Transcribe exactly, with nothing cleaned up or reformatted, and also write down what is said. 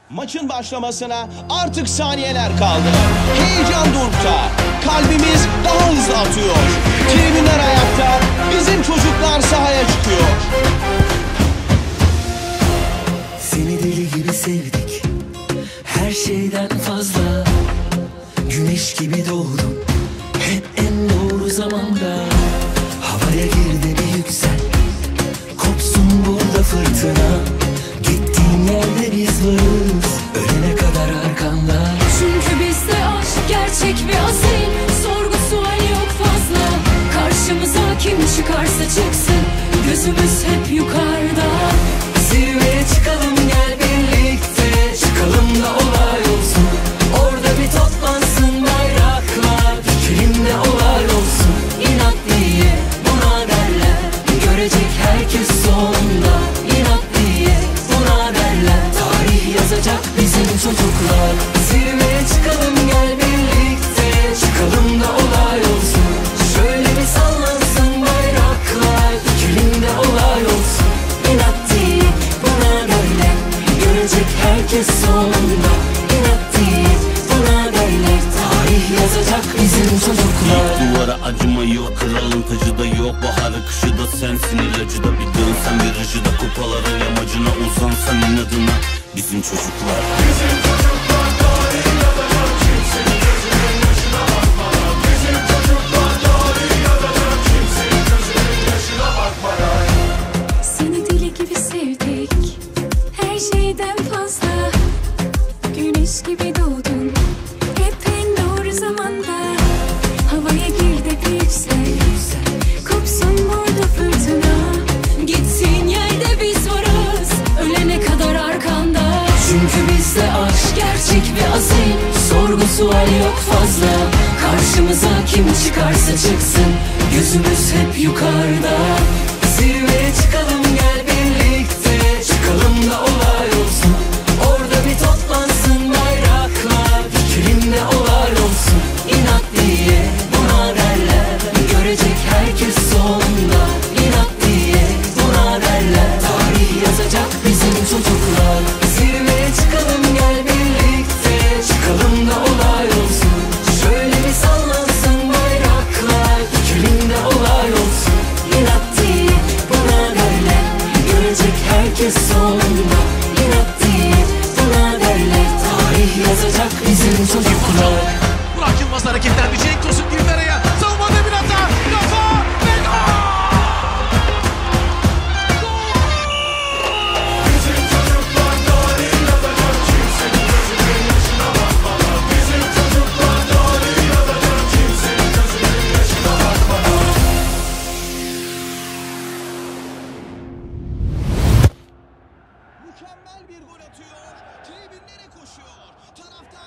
Maçın başlamasına artık saniyeler kaldı. Heyecan dorukta. Kalbimiz daha hızlı atıyor. Tribünler ayakta. Bizim çocuklar sahaya çıkıyor. Seni deli gibi sevdik. Her şeyden fazla. Güneş gibi doğdun. Hep en doğru zamanda. Havaya gir de bir yüksel. Kopsun burada fırtına. Gittiğin yerde biz varız. Ölene kadar arkanda. Çünkü bizde aşk gerçek ve asil. Sorgu sual yok fazla. Karşımıza kim çıkarsa çıksın. Gözümüz hep yukarıda. Zirveye çıkalım gel birlikte. Çıkalım da olay olsun. Orada bir toplansın bayraklar. Dikelim de olay olsun. İnat diye buna derler. Görecek herkes sonunda. İnat diye buna derler. Tarih yazacak bizim çocuklar. Zirveye çıkalım gel birlikte. Çıkalım da olay olsun. Şöyle bir sallansın bayraklar. Dikelim de olay olsun. İnat diye buna derler. Görecek herkes sonunda. İnat diye buna derler. Tarih yazacak bizim çocuklar. Duvara acıma yok, kralın tacı da yok. Baharı kışı da sensin, ilacı da bir dönsen virajı da kupaların yamacına uzansan inadına. Bizim çocuklar. Bizim çocuklar tarih yazacak. Kimsenin gözünün yaşına bakmadan. Bizim çocuklar tarih yazacak. Kimsenin gözünün yaşına bakmadan. Seni deli gibi sevdik. Her şeyden fazla. Güneş gibi doğdun. Hep en doğru zamanda. Havaya gir de bir yüksel. Kopsun burada fırtına. Gittiğin yerde biz varız. Ölene kadar arkanda. Çünkü bizde aşk Gerçek ve asil. sorgu sual yok fazla. Karşımıza kim çıkarsa çıksın. Gözümüz hep yukarıda. Zirveye çıkalım gel birlikte. Çıkalım da olay olsun. Orada bir toplansın bayraklar. Dikelim de olay olsun. İnat diye buna derler. Görecek herkes sonunda. İnat diye buna derler. Tarih yazacak bizim çocuklar. Zirveye çıkalım gel birlikte. Çıkalım da olay olsun. Şöyle bir sallansın bayraklar. Dikelim de olay olsun. İnat diye buna derler. Görecek herkes sonunda. İnat diye buna derler. Tarih yazacak bizim çocuklar. Burak Yılmaz hareketlendi. Cenk Tosun girdi araya. Savunmada bir hata. Kafa ve gol! Bizim çocuklar tarih yazacak. Kimsenin gözünün yaşına bakmadan. Bizim çocuklar tarih yazacak. Kimsenin gözünün yaşına bakmadan. Mükemmel bir gol atıyor. Tribünlere koşuyor. Taraftar